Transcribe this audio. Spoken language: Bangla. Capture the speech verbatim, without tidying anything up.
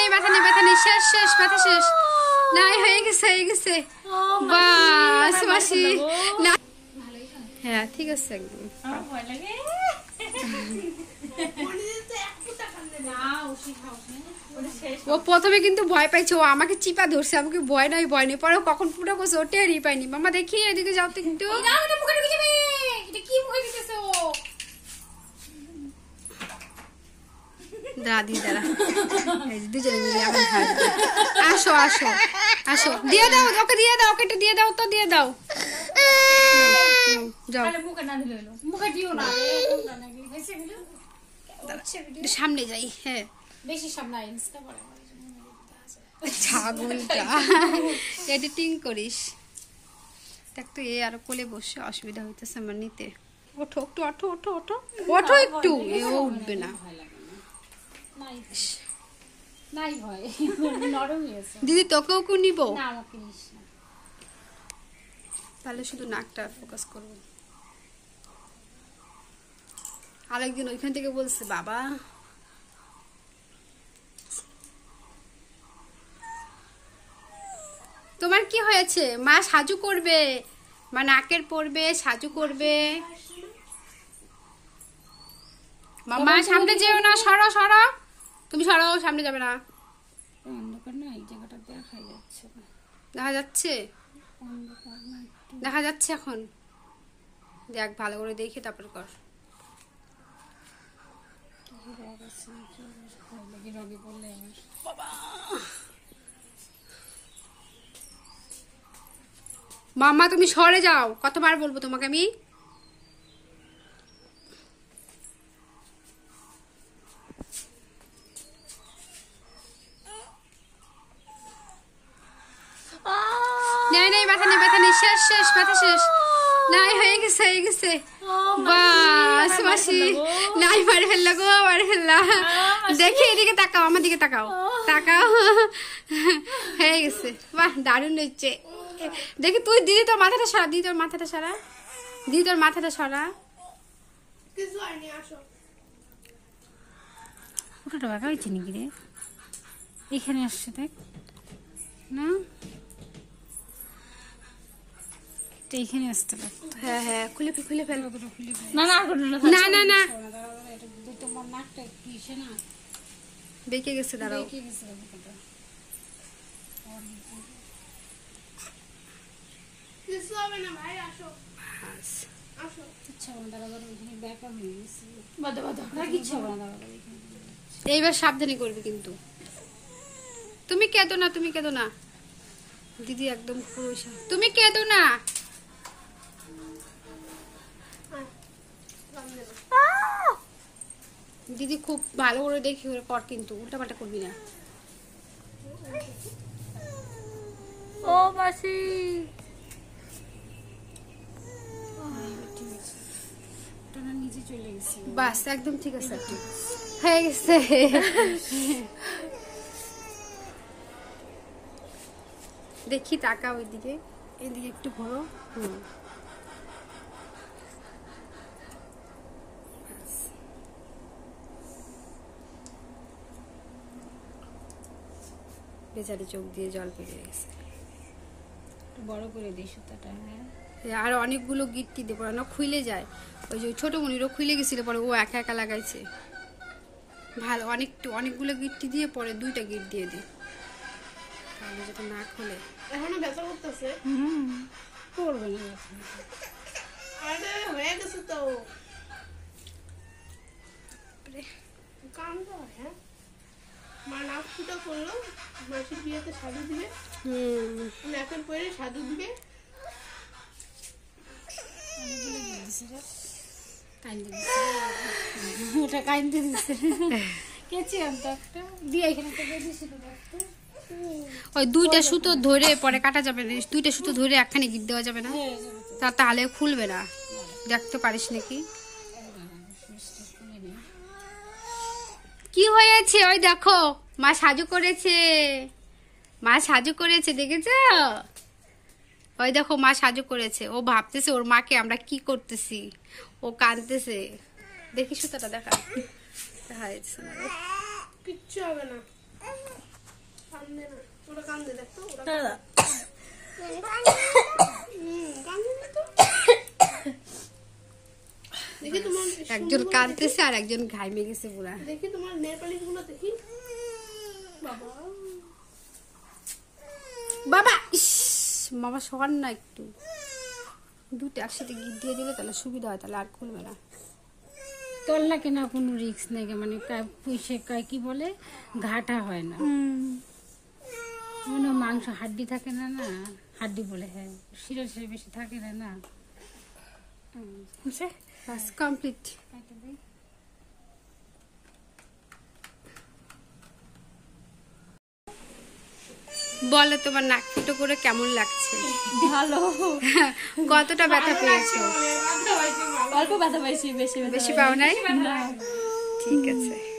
নেই ব্যথা নেই ব্যথা নেই শেষ শেষ ব্যথা শেষ নাই হয়ে গেছে হয়ে গেছে বাস মাসি না হ্যাঁ ঠিক আছে একদম ও প্রথমে কিন্তু ভয় পাইছে ও আমাকে চিপা ধরছে আমাকে ভয় নাই ভয় নেই পরে কখন ফুটা করছে ও টেরই পাইনি মামা দেখি এদিকে যাও তো কিন্তু দাদি দাঁড়া দুজনে মিলে এখন আসো আসো আসো দিয়ে দাও ওকে দিয়ে দাও ওকে দিয়ে দাও তো দিয়ে দাও যাও সামনে যাই হ্যাঁ বেশি সামনে ছাগলটা এডিটিং করিস দেখ তো এ আর কোলে বসে অসুবিধা হইতেছে আমার নিতে ওঠো একটু ওঠো ওঠো ওঠো ওঠো একটু এও উঠবে না দিদি তোকেও কো নিব তাহলে শুধু নাকটা ফোকাস করবো আরেকদিন ওইখান থেকে বলছে বাবা তোমার কি হয়েছে মা সাজু করবে মা নাকের পরবে সাজু করবে মামা সামনে যেও না সরো সরো তুমি সরো সামনে যাবে না অন্ধকার না এই জায়গাটা দেখা যাচ্ছে দেখা যাচ্ছে দেখা যাচ্ছে এখন দেখ ভালো করে দেখে তারপর কর মামা তুমি সরে যাও কতবার বলবো তোমাকে আমি নাই নাই ব্যথা নেই ব্যথা নেই শেষ শেষ ব্যথা শেষ নাই হয়ে গেছে হয়ে গেছে বাস মাসি নাই মারি ফেললা গো মারি ফেললা দেখি এদিকে তাকাও আমার দিকে তাকাও তাকাও হয়ে গেছে বাহ দারুণ হচ্ছে দেখি তুই দিদি তোর মাথাটা সরা দিদি তোর মাথাটা সরা দিদি তোর মাথাটা সরা ওটা বাঁকা হয়েছে নাকি রে এখানে আসছে দেখ না এইখানে আসতে লাগতো হ্যাঁ হ্যাঁ খুলে ফেল খুলে ফেল না না না না না তোমার নাকটা কিসে না বেঁকে গেছে দাঁড়াও বেঁকে গেছে কিছু হবে না ভাই আসো আসো আচ্ছা দাঁড়া দাঁড়া ওখানে ব্যাকা হয়ে গেছে বাদা বাদা না কিছু হবে না দাঁড়া এইবার সাবধানে করবে কিন্তু তুমি কেঁদো না তুমি কেঁদো না দিদি একদম পুরো তুমি কেঁদো না দিদি খুব ভালো করে দেখি ওরে কর কিন্তু উল্টাপাল্টা করবি না ও মাসি নিচে চলে গেছে বাস একদম ঠিক আছে হয়ে গেছে দেখি টাকা ওইদিকে এদিকে একটু ঘোরো হুম বেচারি চোখ দিয়ে জল বেরিয়ে গেছে বড় করে দিই সুতাটা হ্যাঁ আর অনেকগুলো গিট্টি দিয়ে পরে না খুলে যায় ওই যে ছোট মনিরও খুলে গেছিল পরে ও একা একা লাগাইছে ভালো অনেক অনেকগুলো গিট্টি দিয়ে পরে দুইটা গিট দিয়ে দিই তাহলে যাতে না খুলে এখনো ব্যথা করতেছে হুম করবে না আরে হয়ে গেছে তো কাম তো হ্যাঁ মা নাক ফুটা করলো মাসির বিয়েতে সাধু দিবে হুম নাকের পরে সাধু দিবে ওটা কাইন্দে দিচ্ছে কেচে আনতো একটা দিয়ে এখানে ওই দুইটা সুতো ধরে পরে কাটা যাবে না দুইটা সুতো ধরে একখানে গিট দেওয়া যাবে না তা তাহলে খুলবে না দেখতে পারিস নাকি কি হয়েছে ওই দেখো মা সাজু করেছে মা সাজু করেছে দেখেছো ওই দেখো মা সাজু করেছে ও ভাবতেছে ওর মাকে আমরা কি করতেছি ও কাঁদতেছে দেখি সুতাটা দেখা কিচ্ছু হবে না কান্দে না, ওরা কান্দে দেখতো, ওরা দাদা দেখি তোমার একজন কাঁদতেছে আর একজন ঘাইমে গেছে পুরা। দেখি তোমার নেল পালিশ গুলো দেখি। বাবা বাবা ইস মামা সরান না একটু, দুটো একসাথে গিট দিয়ে দিলে তাহলে সুবিধা হয়, তাহলে আর খুলবে না। তল্লা কেনা কোনো রিস্ক নেই, মানে পুষে কি বলে ঘাটা হয় না, মনে মাংস হাড্ডি থাকে না, না হাড্ডি বলে হ্যাঁ শিরা শিরা বেশি থাকে না না বাস কমপ্লিট। বলো তোমার নাক ফুটো করে কেমন লাগছে? ভালো। কতটা ব্যথা পেয়েছো? অল্প ব্যথা পাইছি, বেশি বেশি পাও নাই? ঠিক আছে।